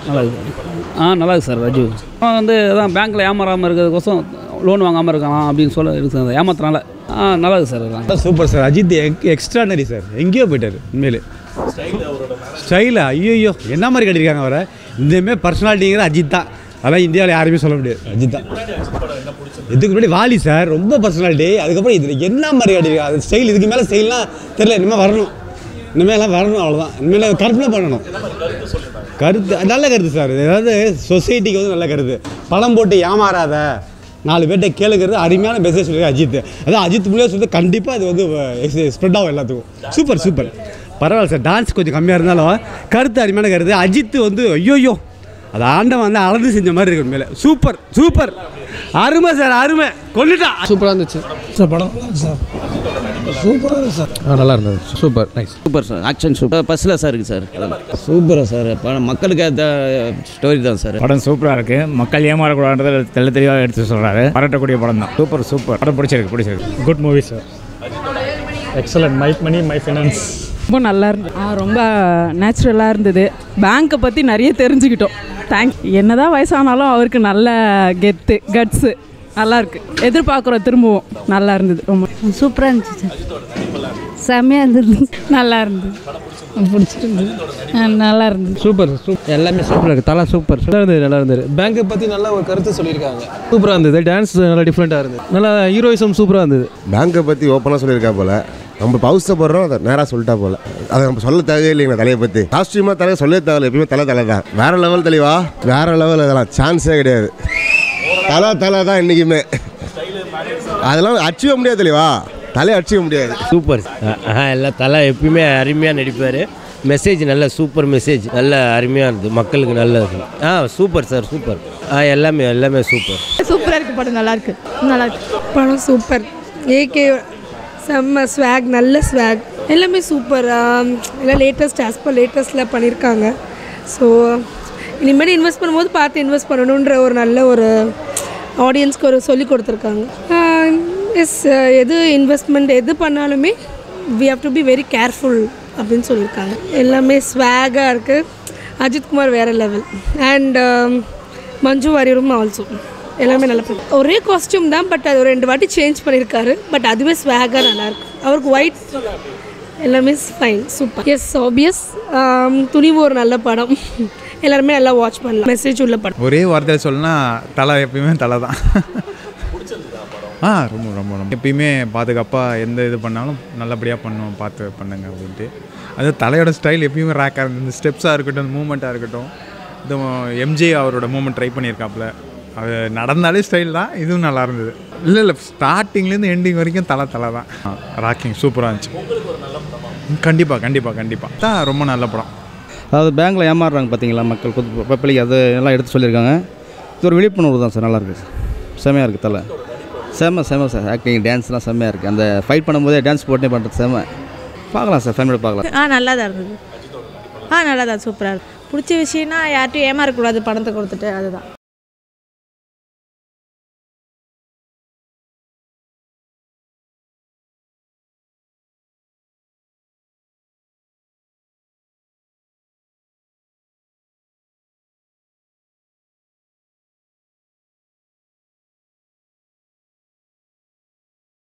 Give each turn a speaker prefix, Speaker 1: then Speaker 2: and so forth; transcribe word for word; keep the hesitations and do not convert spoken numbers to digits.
Speaker 1: நல்லா இருக்குது. ஆ நல்லா இருக்குது சார் ரஜு. அவன் வந்து அதான் பேங்க்கில் ஏமாறாமல் இருக்கிறதுக்கோசம் லோன் வாங்காமல் இருக்கலாம் அப்படின்னு சொல்ல இருக்குது ஏமாத்தினால. ஆ நல்லா இருக்குது சார் எல்லாம்.
Speaker 2: Super sir. Ajith ex extraordinary sir. எங்கேயோ போயிட்டார் உண்மையிலே. ஸ்டைலா ஐயோ என்ன மாதிரி கட்டியிருக்காங்க அவரை. இந்தமாரி பர்சனாலிட்டிங்கிற அஜித் தான். அதெல்லாம் இந்தியாவில் யாருமே சொல்ல முடியாது. அஜித் தான். இதுக்கு முன்னாடி வாலி சார் ரொம்ப பர்சனாலிட்டி. அதுக்கப்புறம் இதில் என்ன மாதிரி கட்டியிருக்காங்க அது ஸ்டைல். இதுக்கு மேலே ஸ்டைல்லாம் தெரியல. இனிமேல் வரணும். இனிமேலாம் வரணும் அவ்வளோதான். இனிமேல் கருத்துலாம் பண்ணணும். கருத்து நல்ல கருத்து சார். ஏதாவது சொசைட்டிக்கு வந்து நல்ல கருத்து. பணம் போட்டு ஏமாறாத நாலு பேர்கிட்ட கேளுங்கிறது அருமையான மெசேஜ் சொல்லி அஜித். அதான் அஜித் மூலியம் சொல்லி கண்டிப்பாக அது வந்து ஸ்ப்ரெட் ஆகும் எல்லாத்துக்கும். சூப்பர் சூப்பர் பரவாயில்ல சார். டான்ஸ் கொஞ்சம் கம்மியாக இருந்தாலும் கருத்து அருமையான கருத்து. அஜித் வந்து ஐயோயோ அது ஆண்டவன் வந்து அளந்து செஞ்ச மாதிரி இருக்கு மேலே. சூப்பர் சூப்பர் அருமை சார் அருமை கொண்டுட்டா.
Speaker 3: சூப்பராக இருந்துச்சு சார் படம். சார் சூப்பராக இருக்குது சார். ஆ நல்லா இருந்தது. Super nice.
Speaker 4: Super sir. Action super ஃபஸ்ட்டில் சார் இருக்குது சார். சூப்பராக சார். படம் மக்களுக்கு ஏற்ற ஸ்டோரி தான் சார்.
Speaker 5: படம் சூப்பராக இருக்குது. மக்கள் ஏமாறக்கூடாதுன்றதை தெளி தெளிவாக எடுத்து சொல்கிறாரு. பாராட்டக்கூடிய படம் தான். சூப்பர் சூப்பர் படம் பிடிச்சிருக்கு பிடிச்சிருக்கு.
Speaker 6: Good movie sir. Excellent. My money my finance
Speaker 7: ரொம்ப நல்லா இருந்தது. ரொம்ப நேச்சுரலாக இருந்தது. பேங்க்கை பற்றி நிறைய தெரிஞ்சுக்கிட்டோம். தேங்க்ஸ். என்னதான் வயசானாலும் அவருக்கு நல்ல கெத்து கட்ஸு நல்லா இருக்கு. எதிர்பார்க்குறோம் திரும்பவும். நல்லா இருந்தது. ரொம்ப
Speaker 8: சூப்பராக இருந்துச்சு சார். செம்மையாக இருந்தது. நல்லா இருந்தது. பிடிச்சிருந்தது. நல்லா இருந்தது.
Speaker 3: சூப்பர் சூப்பர் எல்லாமே சூப்பராக இருக்குது. தலை சூப்பர் நல்லா இருந்தது. நல்லா இருந்தது. பேங்கை பற்றி நல்ல ஒரு கருத்து சொல்லியிருக்காங்க. சூப்பராக இருந்தது. டான்ஸ் நல்லா டிஃப்ரெண்ட்டாக இருந்தது. நல்லா ஹீரோயிசம் சூப்பராக இருந்தது.
Speaker 9: பேங்கை பற்றி ஓப்பனாக சொல்லியிருக்கா போல். நம்ம பவுஸை போடுறோம் அதை நேராக சொல்லிட்டா போல். அதை நம்ம சொல்ல தேவையே இல்லைங்க. தலையை பற்றி காஸ்டியூமாக தலையை சொல்ல தேவையில்லை. எப்பயுமே தலை தலை தான். வேறு லெவல் தெளிவா. வேறு லெவல். அதெல்லாம் சான்ஸே கிடையாது. தலை தலை தான் என்றைக்குமே. அதெல்லாம் அடிச்சிக்க முடியாது தெளிவா. தலையை அடிச்சிக்க முடியாது.
Speaker 4: சூப்பர். எல்லாம் தலை எப்பயுமே அருமையாக நடிப்பார். மெசேஜ் நல்ல சூப்பர் மெசேஜ் நல்ல அருமையாக இருந்தது. மக்களுக்கு நல்லது. ஆ சூப்பர் சார் சூப்பர். ஆ எல்லாமே எல்லாமே சூப்பர்.
Speaker 8: சூப்பராக இருக்குது படம். நல்லா இருக்கு. நல்லா இருக்கு படம். சூப்பர். ஏகே செம்ம ஸ்வாக். நல்ல ஸ்வாக். எல்லாமே சூப்பர். எல்லாம் லேட்டஸ்ட் ஆஸ் பர் லேட்டஸ்ட்டில் பண்ணியிருக்காங்க. ஸோ இனிமேல் இன்வெஸ்ட் பண்ணும்போது பார்த்து இன்வெஸ்ட் பண்ணணுன்ற ஒரு நல்ல ஒரு ஆடியன்ஸ்க்கு ஒரு சொல்லி கொடுத்துருக்காங்க. எஸ் எது இன்வெஸ்ட்மெண்ட் எது பண்ணாலுமே we have to be very careful அப்படின்னு சொல்லியிருக்காங்க. எல்லாமே ஸ்வாகாக இருக்குது. அஜித் குமார் வேறு லெவல். அண்ட் மஞ்சு வாரியரும் ஆல்சோ எல்லாமே நல்லா பண்ணி. ஒரே காஸ்டியூம் தான். பட் அது ஒரு ரெண்டு வாட்டி சேஞ்ச் பண்ணியிருக்காரு. பட் அதுவே ஸ்வாகாக நல்லாயிருக்கு. அவருக்கு ஒயிட் எல்லாமே fine super. Yes obvious. Thunivu ஒரு நல்ல படம். எல்லாருமே நல்லா வாட்ச் பண்ணலாம். மெசேஜ் உள்ள படம்.
Speaker 10: ஒரே வார்த்தையில் சொல்லணும்னா தலை எப்பயுமே தலை தான். ஆ ரொம்ப ரொம்ப ரொம்ப எப்பயுமே பாதுகாப்பாக எந்த இது பண்ணாலும் நல்லபடியாக பண்ணுவோம். பார்த்து பண்ணுங்க அப்படின்ட்டு. அது தலையோட ஸ்டைல் எப்பயுமே ரேக்காக இருந்தது. இந்த ஸ்டெப்ஸாக இருக்கட்டும், மூமெண்ட்டாக இருக்கட்டும். இது எம்ஜே அவரோட மூமெண்ட் ட்ரை பண்ணியிருக்காப்புல. அது நடந்தாலே ஸ்டைல் தான். இதுவும் நல்லா இருந்தது. இல்லை இல்லை ஸ்டார்டிங்லேருந்து எண்டிங் வரைக்கும் தலை தலை தான். ராக்கிங் சூப்பராக இருந்துச்சு. கண்டிப்பாக கண்டிப்பாக கண்டிப்பாக தான் ரொம்ப நல்ல படம்.
Speaker 1: அதாவது பேங்க்கில் ஏமாறுறாங்க பார்த்தீங்களா மக்கள் பப்ளிக். அது எல்லாம் எடுத்து சொல்லியிருக்காங்க. இது ஒரு விழிப்புணர்வு தான் சார். நல்லா இருக்குது. செம்மையாக இருக்குது. தலை செம்ம செம்ம சார். ஆக்டிங் டான்ஸ்லாம் செம்மையாக இருக்குது. அந்த ஃபைட் பண்ணும்போதே டான்ஸ் போட்டே பண்ணுறது செம்ம. பார்க்கலாம் சார். ஃபேமிலியோட பார்க்கலாம்.
Speaker 8: ஆ நல்லா தான் இருந்தது. ஆ நல்லா தான் சூப்பராக இருக்குது. பிடிச்ச விஷயம்னா யார்ட்டையும் ஏமாறக்கூடாது பணத்தை கொடுத்துட்டு. அதுதான்